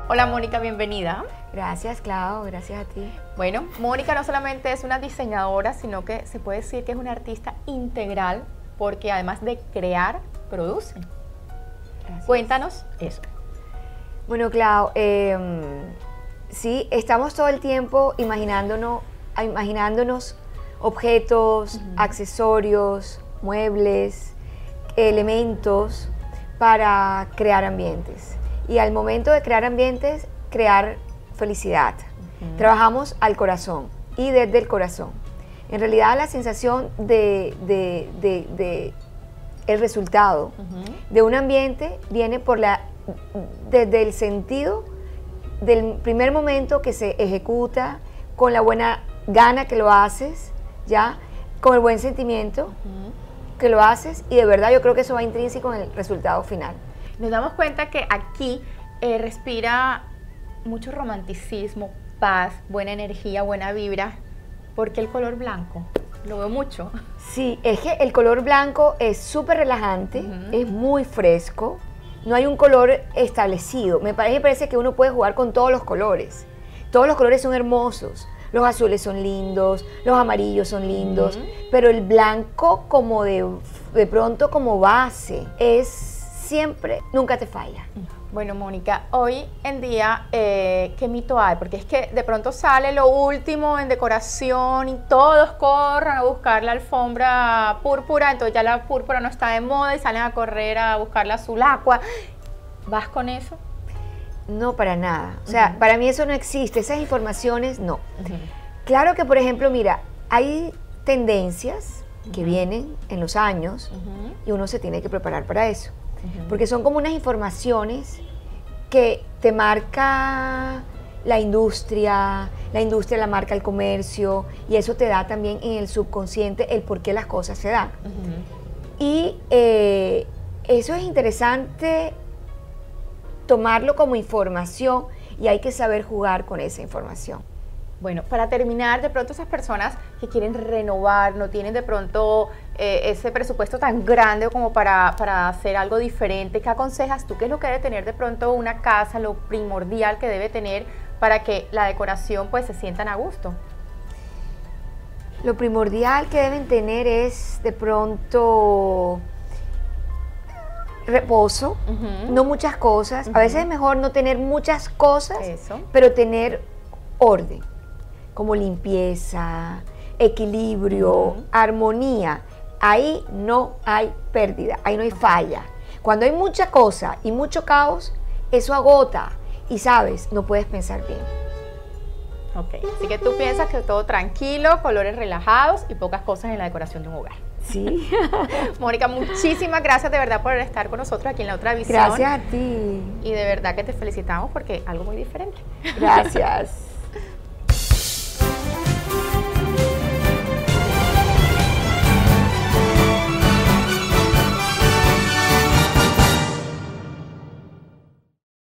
Hola Mónica, bienvenida. Gracias, Clau, gracias a ti. Bueno, Mónica no solamente es una diseñadora, sino que se puede decir que es una artista integral, porque además de crear, produce. Gracias. Cuéntanos eso. Bueno, Clau, sí, estamos todo el tiempo imaginándonos objetos, accesorios, muebles, elementos para crear ambientes. Y al momento de crear ambientes, crear felicidad. Trabajamos al corazón y desde el corazón. En realidad la sensación de el resultado de un ambiente viene desde el sentido del primer momento que se ejecuta, con la buena gana que lo haces, ¿ya? Con el buen sentimiento que lo haces, y de verdad yo creo que eso va intrínseco en el resultado final. Nos damos cuenta que aquí respira mucho romanticismo, paz, buena energía, buena vibra. ¿Por qué el color blanco? Lo veo mucho. Sí, es que el color blanco es súper relajante, es muy fresco, no hay un color establecido. Me parece que uno puede jugar con todos los colores. Todos los colores son hermosos. Los azules son lindos, los amarillos son lindos, pero el blanco como de pronto como base es siempre, nunca te falla. Bueno, Mónica, hoy en día, ¿qué mito hay? Porque es que de pronto sale lo último en decoración y todos corren a buscar la alfombra púrpura, entonces ya la púrpura no está de moda y salen a correr a buscar la azul aqua. ¿Vas con eso? No, para nada. O sea, para mí eso no existe, esas informaciones no. Claro que, por ejemplo, mira, hay tendencias que vienen en los años y uno se tiene que preparar para eso. Porque son como unas informaciones que te marca la industria la marca el comercio, y eso te da también en el subconsciente el por qué las cosas se dan. Y eso es interesante tomarlo como información, y hay que saber jugar con esa información. Bueno, para terminar, de pronto esas personas que quieren renovar, no tienen de pronto ese presupuesto tan grande como para hacer algo diferente, ¿qué aconsejas tú? ¿Qué es lo que debe tener de pronto una casa, lo primordial que debe tener para que la decoración pues se sientan a gusto? Lo primordial que deben tener es de pronto reposo, no muchas cosas. A veces es mejor no tener muchas cosas, pero tener orden, como limpieza, equilibrio, armonía. Ahí no hay pérdida, ahí no hay falla. Cuando hay mucha cosa y mucho caos, eso agota y, sabes, no puedes pensar bien. Ok, así que tú piensas que todo tranquilo, colores relajados y pocas cosas en la decoración de un hogar. Sí. Mónica, muchísimas gracias de verdad por estar con nosotros aquí en La Otra Visión. Gracias a ti. Y de verdad que te felicitamos porque algo muy diferente. Gracias.